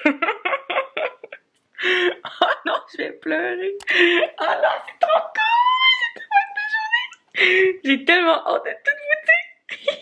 Oh non, je vais pleurer. Oh non, c'est trop cool! C'est trop une belle journée! J'ai tellement hâte de tout vous dire!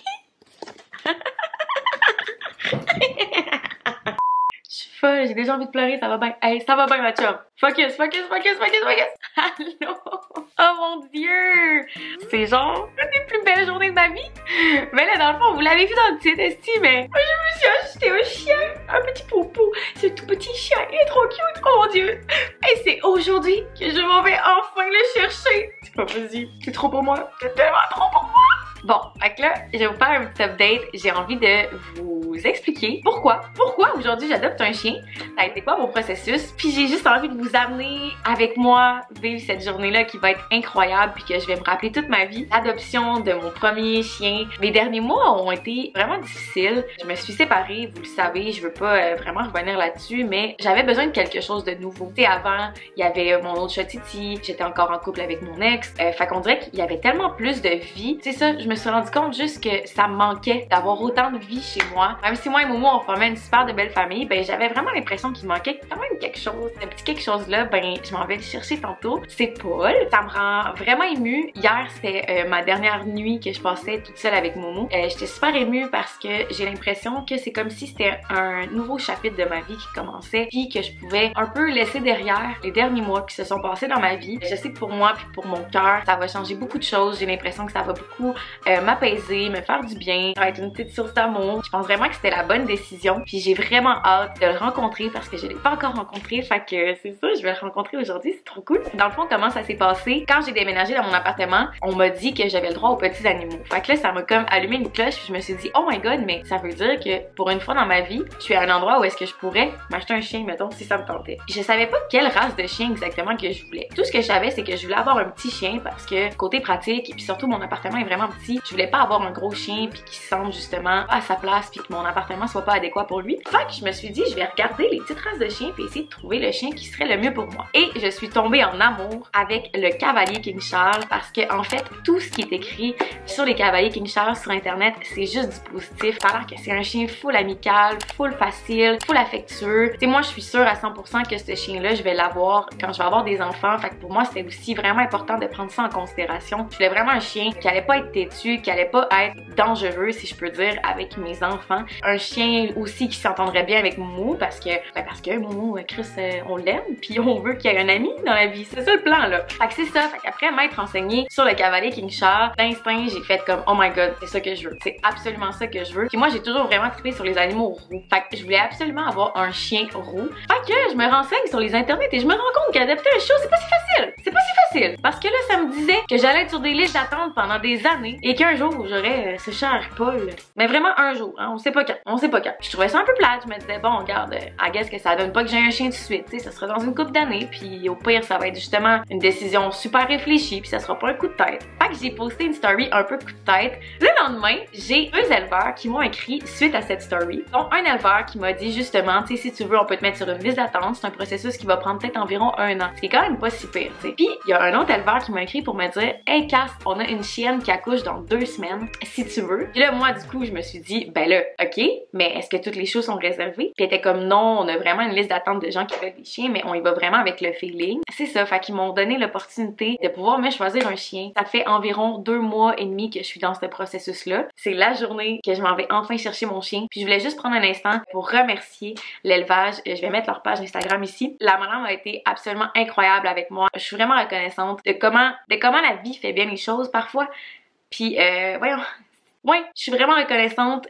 Je suis folle, j'ai déjà envie de pleurer, ça va bien. Hey, ça va bien ma chum. Focus, focus, focus, focus, focus! Allô? Oh mon dieu! C'est genre une des plus belles journées de ma vie! Mais là, dans le fond, vous l'avez vu dans le titre, esti, mais moi, je me suis acheté un chien, un petit poupou. C'est un tout petit chien, il est trop cute, oh mon dieu! Et c'est aujourd'hui que je m'en vais enfin le chercher! C'est pas possible, c'est trop pour moi, c'est tellement trop pour moi! Bon, fait que là, je vais vous faire un petit update. J'ai envie de vous expliquer pourquoi aujourd'hui j'adopte un chien. Ça a été quoi mon processus? Puis j'ai juste envie de vous amener avec moi vivre cette journée-là qui va être incroyable puis que je vais me rappeler toute ma vie. L'adoption de mon premier chien. Mes derniers mois ont été vraiment difficiles. Je me suis séparée, vous le savez, je veux pas vraiment revenir là-dessus, mais j'avais besoin de quelque chose de nouveau. Tu sais, avant, il y avait mon autre chat Titi, j'étais encore en couple avec mon ex. Fait qu'on dirait qu'il y avait tellement plus de vie. Tu sais ça, je me suis rendu compte juste que ça me manquait d'avoir autant de vie chez moi. Même si moi et Momo on formait une super de belle famille, ben j'avais vraiment l'impression qu'il manquait quand même quelque chose. Ce petit quelque chose là, ben je m'en vais le chercher tantôt. C'est Paul. Ça me rend vraiment émue. Hier c'était ma dernière nuit que je passais toute seule avec Momo. J'étais super émue parce que j'ai l'impression que c'est comme si c'était un nouveau chapitre de ma vie qui commençait, puis que je pouvais un peu laisser derrière les derniers mois qui se sont passés dans ma vie. Je sais que pour moi puis pour mon cœur, ça va changer beaucoup de choses. J'ai l'impression que ça va beaucoup m'apaiser, me faire du bien, ça va être une petite source d'amour. Je pense vraiment que c'était la bonne décision, puis j'ai vraiment hâte de le rencontrer parce que je l'ai pas encore rencontré, fait que c'est ça, je vais le rencontrer aujourd'hui, c'est trop cool. Dans le fond, comment ça s'est passé? Quand j'ai déménagé dans mon appartement, on m'a dit que j'avais le droit aux petits animaux. Fait que là, ça m'a comme allumé une cloche, puis je me suis dit, oh my god, mais ça veut dire que pour une fois dans ma vie, je suis à un endroit où est-ce que je pourrais m'acheter un chien, mettons, si ça me tentait. Je savais pas quelle race de chien exactement que je voulais. Tout ce que je savais, c'est que je voulais avoir un petit chien parce que côté pratique, et puis surtout mon appartement est vraiment petit, je voulais pas avoir un gros chien puis qu'il se sente justement à sa place puis que mon appartement soit pas adéquat pour lui. Fait que je me suis dit, je vais regarder les petites races de chiens puis essayer de trouver le chien qui serait le mieux pour moi. Et je suis tombée en amour avec le cavalier King Charles parce que en fait, tout ce qui est écrit sur les cavaliers King Charles sur internet, c'est juste du positif. Ça a l'air que c'est un chien full amical, full facile, full affectueux. Tu sais, moi je suis sûre à 100% que ce chien-là, je vais l'avoir quand je vais avoir des enfants. Fait que pour moi, c'était aussi vraiment important de prendre ça en considération. Je voulais vraiment un chien qui allait pas être têtu, qui allait pas être dangereux, si je peux dire, avec mes enfants. Un chien aussi qui s'entendrait bien avec Momo parce que Momo, Chris, on l'aime, puis on veut qu'il y ait un ami dans la vie. C'est ça le plan, là. Fait que c'est ça. Fait qu'après m'être renseignée sur le cavalier King Charles, d'instinct, j'ai fait comme, oh my god, c'est ça que je veux. C'est absolument ça que je veux. Puis moi, j'ai toujours vraiment trippé sur les animaux roux. Fait que je voulais absolument avoir un chien roux. Fait que je me renseigne sur les internets et je me rends compte qu'adopter un chat, c'est pas si facile. C'est pas si facile. Parce que là, ça me disait que j'allais être sur des listes d'attente pendant des années et qu'un jour, j'aurais ce chat Harry Paul. Mais vraiment un jour, hein, on sait pas quand. On sait pas quand. Je trouvais ça un peu plate. Je me disais, bon, regarde, I guess que ça donne pas que j'ai un chien tout de suite. Tu sais, ça sera dans une couple d'années. Puis au pire, ça va être justement une décision super réfléchie. Puis ça sera pas un coup de tête. Fait que j'ai posté une story un peu coup de tête. Le lendemain, j'ai deux éleveurs qui m'ont écrit suite à cette story. Donc, un éleveur qui m'a dit justement, tu sais, si tu veux, on peut te mettre sur une liste d'attente. C'est un processus qui va prendre peut-être environ 1 an. Ce qui est quand même pas si pire, tu sais. Puis, il y a un autre éleveur qui m'a écrit pour me dire, hey Cass, on a une chienne qui accouche dans 2 semaines, si tu veux. Puis là, moi, du coup, je me suis dit, ben là, ok, mais est-ce que toutes les choses sont réservées? Puis elle était comme, non, on a vraiment une liste d'attente de gens qui veulent des chiens, mais on y va vraiment avec le feeling. C'est ça, fait qu'ils m'ont donné l'opportunité de pouvoir me choisir un chien. Ça fait environ 2 mois et demi que je suis dans ce processus-là. C'est la journée que je m'en vais enfin chercher mon chien. Puis je voulais juste prendre un instant pour remercier l'élevage. Je vais mettre leur page Instagram ici. La madame a été absolument incroyable avec moi. Je suis vraiment reconnaissante de comment la vie fait bien les choses parfois. Puis, voyons. Ouais, je suis vraiment reconnaissante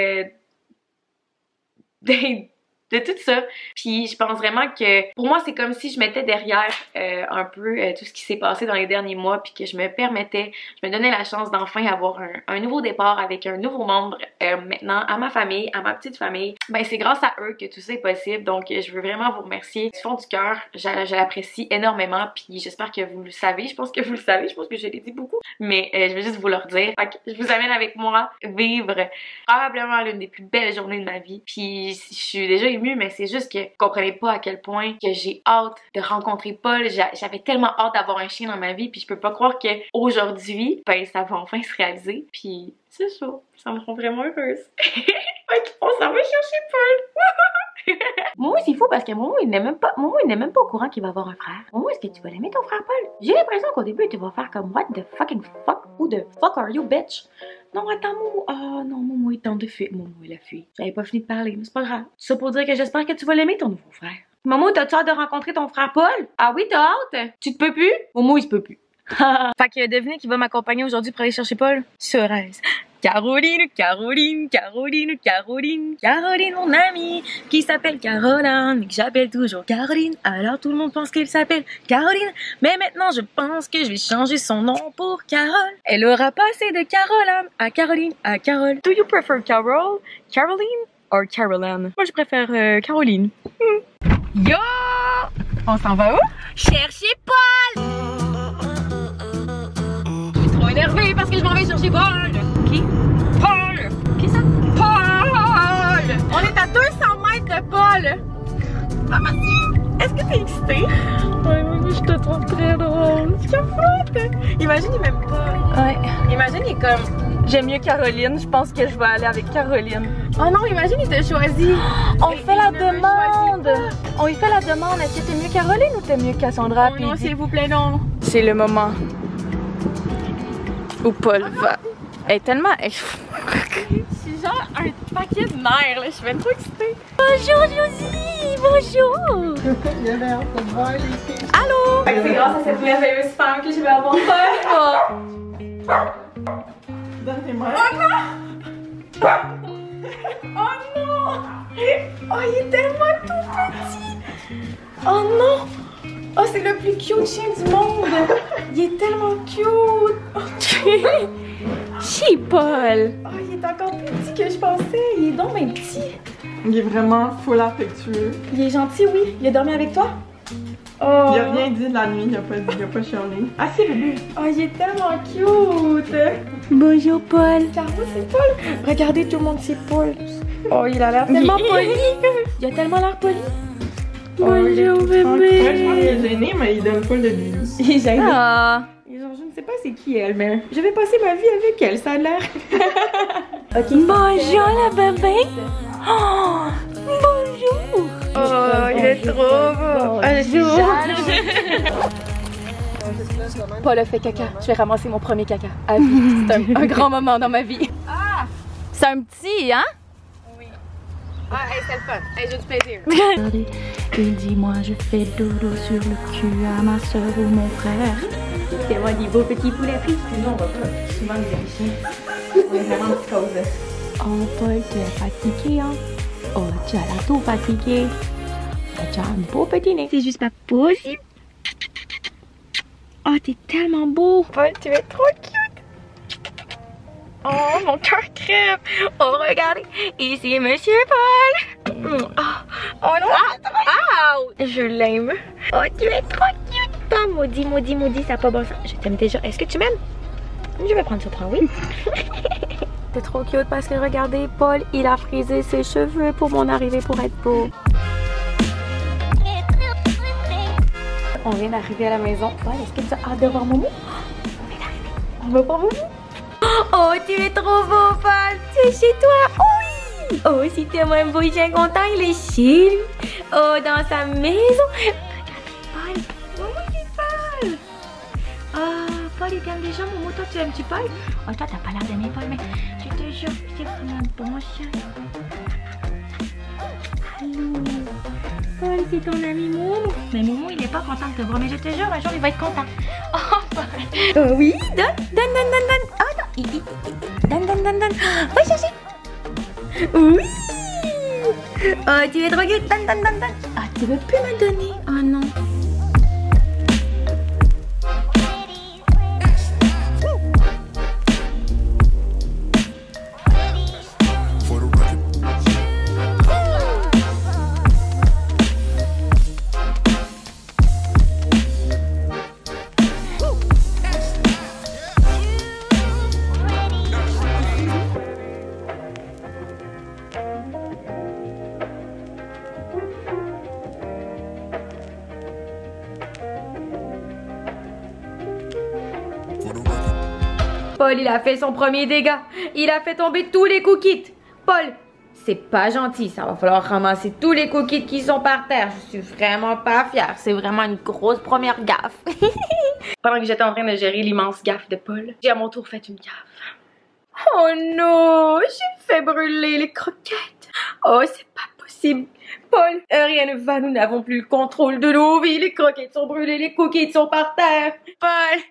de tout ça. Puis je pense vraiment que pour moi c'est comme si je mettais derrière un peu tout ce qui s'est passé dans les derniers mois puis que je me donnais la chance d'enfin avoir un nouveau départ avec un nouveau membre maintenant à ma famille, à ma petite famille. Ben c'est grâce à eux que tout ça est possible, donc je veux vraiment vous remercier du fond du cœur. Je l'apprécie énormément puis j'espère que vous le savez. Je pense que vous le savez, je pense que je l'ai dit beaucoup, mais je vais juste vous le redire. Fait que je vous amène avec moi vivre probablement l'une des plus belles journées de ma vie. Puis je suis déjà mais c'est juste que vous comprenez pas à quel point que j'ai hâte de rencontrer Paul. J'avais tellement hâte d'avoir un chien dans ma vie, puis je peux pas croire qu'aujourd'hui, ben ça va enfin se réaliser. Puis c'est ça, ça me rend vraiment heureuse. On s'en va chercher Paul. fou parce que Momo, il n'est même pas au courant qu'il va avoir un frère. Momo, est-ce que tu vas l'aimer ton frère Paul? J'ai l'impression qu'au début, tu vas faire comme what the fucking fuck? Who the fuck are you, bitch? Non, attends, Momo. Ah non, Momo, il tente de fuir. Momo, il a fui. J'avais pas fini de parler, mais c'est pas grave. C'est ça pour dire que j'espère que tu vas l'aimer ton nouveau frère. Momo, t'as-tu hâte de rencontrer ton frère Paul? Ah oui, t'as hâte? Tu te peux plus? Momo, il se peut plus. Fait que devinez qui va m'accompagner aujourd'hui pour aller chercher Paul? Cerise. Caroline, Caroline, Caroline, Caroline, Caroline, mon amie, qui s'appelle Caroline, mais que j'appelle toujours Caroline. Alors tout le monde pense qu'elle s'appelle Caroline, mais maintenant je pense que je vais changer son nom pour Carole. Elle aura passé de Caroline à Caroline à Carole. Do you prefer Carol, Caroline or Caroline? Moi je préfère Caroline. Yo! On s'en va où? Chercher Paul! Je suis trop énervée parce que je m'en vais chercher Paul! Qui? Paul! Qui ça? Paul! On est à 200 mètres de Paul! Maman, est-ce que t'es excitée? Ouais, oui, je te trouve très drôle. Je capote! Imagine, il m'aime pas. Ouais. Imagine, il est comme... J'aime mieux Caroline, je pense que je vais aller avec Caroline. Oh non, imagine, il t'a choisi. On fait la demande. On lui fait la demande. Est-ce que t'es mieux Caroline ou t'es mieux Cassandra? Oh non, s'il vous plaît, non. C'est le moment où Paul va. Elle est tellement... Je suis genre un paquet de nerfs, là. Je suis même trop excitée. Bonjour, Josie. Bonjour. Il a l'air de voir les filles. Allô? C'est grâce à cette merveilleuse femme que je vais avoir peur. Donnez-moi. Oh non! Oh non! Oh, il est tellement tout petit! Oh non! Oh, c'est le plus cute chien du monde! Il est tellement cute! Chez Paul! Oh, il est encore plus petit que je pensais! Il est donc même petit! Il est vraiment full affectueux. Il est gentil, oui. Il a dormi avec toi? Oh. Il a rien dit de la nuit, il a pas chialé. Ah, c'est bébé! Oh, il est tellement cute! Bonjour, Paul! Caro, c'est Paul! Regardez, tout le monde, c'est Paul! Oh, il a l'air tellement poli! Il a tellement l'air poli! Bonjour, bébé! Ouais, je pense qu'il est gêné, mais il donne pas de lui. Il est gêné? Ah. Genre, je ne sais pas c'est qui elle, mais je vais passer ma vie avec elle, ça a l'air. Okay, bonjour, la bébé! Oh, bonjour! Oh, il est trop beau! Paul a fait caca. Je vais ramasser mon premier caca à vie. C'est un grand moment dans ma vie. Ah! C'est un petit, hein? Oui. Ah, hey, c'est le fun. Hey, j'ai du plaisir. Il dit, moi, je fais dodo sur le cul à ma soeur ou mon frère. C'est moi des beaux petits poulets frits. Sinon, on va pas souvent les vérifier. On est vraiment petite cause. Oh, Paul, tu es fatigué, hein? Oh, tu as l'air tout fatigué. Tu as un beau petit nez. C'est juste pas possible. Oh, t'es tellement beau! Paul, tu es trop cute! Oh, mon cœur crève! Oh, regardez! Ici, Monsieur Paul! Oh, oh non! Ah, je l'aime! Oh, tu es trop cute! Pas maudit, maudit, maudit, ça n'a pas bon sens. Je t'aime déjà. Est-ce que tu m'aimes? Je vais prendre ce point, oui. T'es trop cute parce que regardez, Paul, il a frisé ses cheveux pour mon arrivée pour être beau. On vient d'arriver à la maison. Paul, est-ce que tu as hâte de voir Momo? On vient d'arriver. On va voir Momo. Oh, tu es trop beau, Paul. Tu es chez toi. Oui. Oh, si t'es moins beau, j'ai content. Il est chez lui. Oh, dans sa maison. Regardez, Paul. Momo, c'est Paul. Ah, Paul, il t'aime déjà, Momo. Toi, tu aimes-tu Paul? Oh, toi, t'as pas l'air d'aimer Paul, mais je te jure, c'est vraiment un bon chien. Allô. Paul, c'est ton ami Momo. Mais Momo, il est pas content de te voir. Mais je te jure, un jour, il va être content. Oh, Paul. Oui, donne. Oh, non. Donne. Va chercher. Oui. Oh, tu es trop cute. Donne. Ah, tu veux plus me donner. Oh, non. Paul, il a fait son premier dégât. Il a fait tomber tous les cookies. Paul, C'est pas gentil, ça va falloir ramasser tous les cookies qui sont par terre. Je suis vraiment pas fière, c'est vraiment une grosse première gaffe. Pendant que j'étais en train de gérer l'immense gaffe de Paul, j'ai à mon tour fait une gaffe. Oh non, j'ai fait brûler les croquettes. Oh, c'est pas possible. Paul, rien ne va, nous n'avons plus le contrôle de nos vies. Les croquettes sont brûlées, les cookies sont par terre. Paul,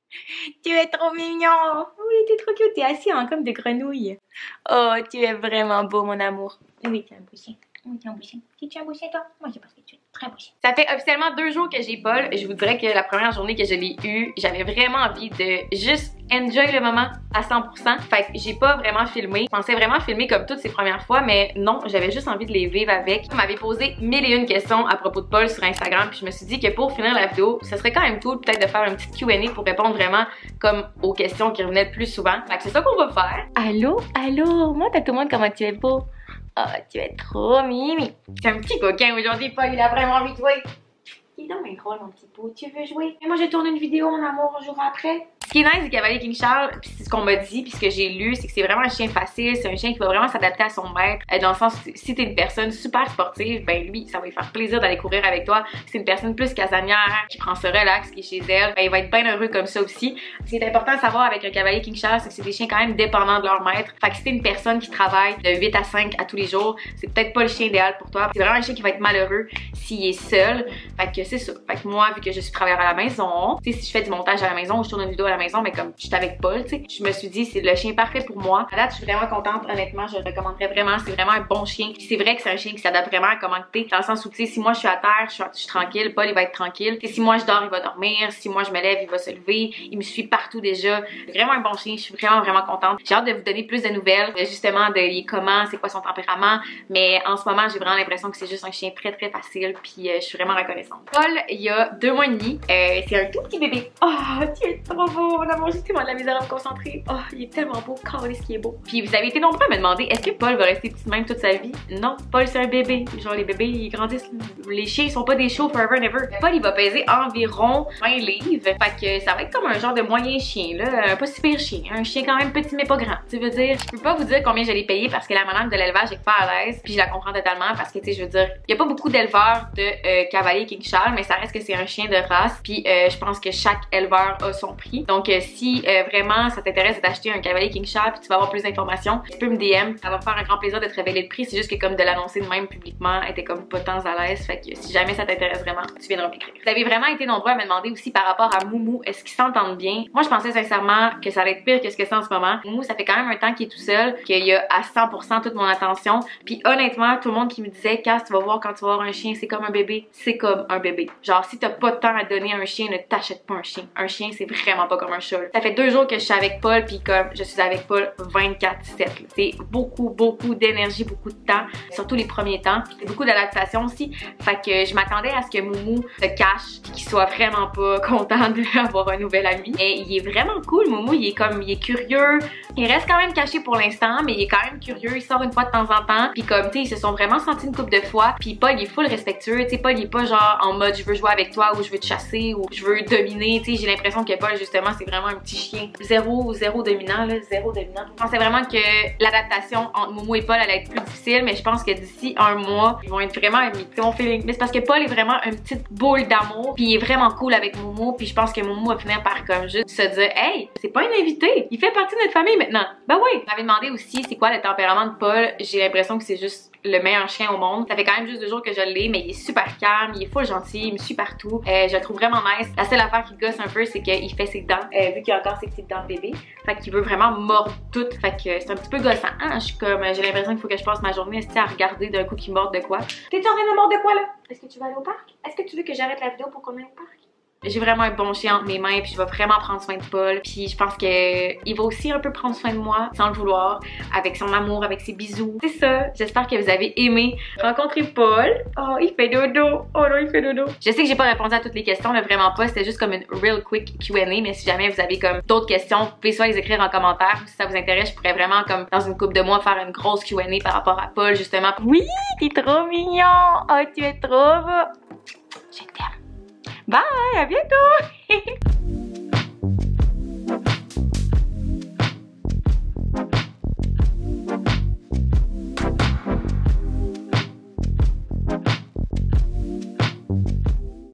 tu es trop mignon. Oui, t'es trop cute, t'es assis en comme de grenouille. Oh, tu es vraiment beau, mon amour. Oui, t'es un beau chien. Oui, t'es un beau chien. Es-tu un beau chien, toi? Moi, je pense que tu es très beau chien. Ça fait officiellement 2 jours que j'ai Paul. Je vous dirais que la première journée que je l'ai eu, j'avais vraiment envie de juste enjoy le moment à 100%. Fait que j'ai pas vraiment filmé. Je pensais vraiment filmer comme toutes ces premières fois, mais non, j'avais juste envie de les vivre avec. On m'avait posé 1001 questions à propos de Paul sur Instagram, puis je me suis dit que pour finir la vidéo, ça serait quand même cool peut-être de faire une petite Q&A pour répondre vraiment comme aux questions qui revenaient le plus souvent. Fait que c'est ça qu'on va faire. Allô, allô, montre à tout le monde comment tu es beau. Oh, tu es trop mimi. C'est un petit coquin aujourd'hui, Paul, il a vraiment envie de jouer. Il est donc bien drôle, mon petit pot. Tu veux jouer? Mais moi, j'ai tourné une vidéo, mon amour, un jour après. Ce qui est nice du cavalier King Charles, puis c'est ce qu'on m'a dit, puis ce que j'ai lu, c'est que c'est vraiment un chien facile, c'est un chien qui va vraiment s'adapter à son maître, dans le sens où si t'es une personne super sportive, ben lui, ça va lui faire plaisir d'aller courir avec toi. Si c'est une personne plus casanière, qui prend ce relax, qui est chez elle, ben il va être bien heureux comme ça aussi. Ce qui est important à savoir avec un cavalier King Charles, c'est que c'est des chiens quand même dépendants de leur maître. Fait que si t'es une personne qui travaille de 8 à 5 à tous les jours, c'est peut-être pas le chien idéal pour toi. C'est vraiment un chien qui va être malheureux s'il est seul. Fait que c'est ça. Fait que moi, vu que je suis travailleuse à la maison, tu sais, si je fais du montage à la maison ou je tourne une vidéo à la maison, mais comme je suis avec Paul, tu sais, je me suis dit c'est le chien parfait pour moi. À date, je suis vraiment contente, honnêtement, je le recommanderais vraiment. C'est vraiment un bon chien. Puis c'est vrai que c'est un chien qui s'adapte vraiment à comment t'es, dans le sens où, tu sais, si moi je suis à terre, je suis tranquille, Paul il va être tranquille. Et si moi je dors, il va dormir. Si moi je me lève, il va se lever. Il me suit partout déjà. C'est vraiment un bon chien. Je suis vraiment contente. J'ai hâte de vous donner plus de nouvelles, justement de comment, c'est quoi son tempérament. Mais en ce moment, j'ai vraiment l'impression que c'est juste un chien très facile. Puis je suis vraiment reconnaissante. Paul, il y a 2 mois et demi. C'est un tout petit bébé. Oh, tu es trop beau, mon amour. J'ai tellement de la misère à me concentrer. Oh, il est tellement beau. Calisse qui est beau. Puis vous avez été nombreux à me demander, est-ce que Paul va rester petit de même toute sa vie? Non, Paul c'est un bébé. Genre les bébés, ils grandissent. Les chiens, ils sont pas des chiots forever and ever. Paul, il va peser environ 20 livres. Fait que ça va être comme un genre de moyen chien, là. Un pas si pire chien. Un chien quand même petit mais pas grand. Tu veux dire, je peux pas vous dire combien je l'ai payé parce que la madame de l'élevage est pas à l'aise. Puis je la comprends totalement parce que, tu sais, je veux dire, il y a pas beaucoup d'éleveurs de cavalier King Charles, mais ça reste que c'est un chien de race. Puis je pense que chaque éleveur a son prix. Donc si vraiment ça t'intéresse d'acheter un cavalier King Charles puis tu vas avoir plus d'informations, tu peux me DM. Ça va me faire un grand plaisir de te révéler le prix. C'est juste que comme de l'annoncer de même publiquement, elle était comme pas tant à l'aise. Fait que si jamais ça t'intéresse vraiment, tu viendras m'écrire. Vous avez vraiment été nombreux à me demander aussi par rapport à Moumou, est-ce qu'ils s'entendent bien? Moi je pensais sincèrement que ça allait être pire que ce que c'est en ce moment. Moumou, ça fait quand même un temps qu'il est tout seul, qu'il a à 100% toute mon attention. Puis honnêtement, tout le monde qui me disait, Cass, tu vas voir quand tu vas avoir un chien, c'est comme un bébé. C'est comme un bébé. Genre si t'as pas de temps à donner à un chien, ne t'achète pas un chien. Un chien, c'est vraiment pas comme un chat. Ça fait 2 jours que je suis avec Paul, puis comme je suis avec Paul 24/7. C'est beaucoup d'énergie, beaucoup de temps, surtout les premiers temps. C'est beaucoup d'adaptation aussi. Fait que je m'attendais à ce que Moumou se cache, puis qu'il soit vraiment pas content d'avoir un nouvel ami. Et il est vraiment cool, Moumou. Il est curieux. Il reste quand même caché pour l'instant, mais il est quand même curieux. Il sort une fois de temps en temps. Puis comme, tu sais, ils se sont vraiment sentis une couple de fois. Puis Paul, il est full respectueux. Tu sais, Paul, il est pas genre en mode je veux jouer avec toi ou je veux te chasser ou je veux dominer. Tu sais, j'ai l'impression que Paul, justement, c'est vraiment un petit chien. Zéro dominant, là. Zéro dominant. Je pensais vraiment que l'adaptation entre Moumou et Paul allait être plus difficile, mais je pense que d'ici 1 mois, ils vont être vraiment amis. C'est mon feeling. Mais c'est parce que Paul est vraiment une petite boule d'amour. Puis il est vraiment cool avec Moumou. Puis je pense que Moumou va finir par comme juste se dire hey, c'est pas un invité. Il fait partie de notre famille maintenant. Ben oui. On m'avait demandé aussi c'est quoi le tempérament de Paul. J'ai l'impression que c'est juste le meilleur chien au monde. Ça fait quand même juste 2 jours que je l'ai, mais il est super calme, il est full gentil, il me suit partout. Je le trouve vraiment nice. La seule affaire qui gosse un peu, c'est qu'il fait ses dents, vu qu'il a encore ses petites dents de bébé. Fait qu'il veut vraiment mordre toutes. Fait que c'est un petit peu gossant. Hein? Je suis comme, j'ai l'impression qu'il faut que je passe ma journée à regarder d'un coup qu'il morde de quoi. T'es-tu en train de mordre de quoi là? Est-ce que tu vas aller au parc? Est-ce que tu veux que j'arrête la vidéo pour qu'on aille au parc? J'ai vraiment un bon chien entre mes mains, puis je vais vraiment prendre soin de Paul. Puis je pense que il va aussi un peu prendre soin de moi, sans le vouloir, avec son amour, avec ses bisous. C'est ça. J'espère que vous avez aimé rencontrer Paul. Oh, il fait dodo. Oh non, il fait dodo. Je sais que j'ai pas répondu à toutes les questions, là, vraiment pas. C'était juste comme une real quick Q&A, mais si jamais vous avez comme d'autres questions, vous pouvez soit les écrire en commentaire. Si ça vous intéresse, je pourrais vraiment comme dans une couple de mois faire une grosse Q&A par rapport à Paul, justement. Oui, t'es trop mignon. Oh, tu es trop beau. Je t'aime. Bye, à bientôt! Bye!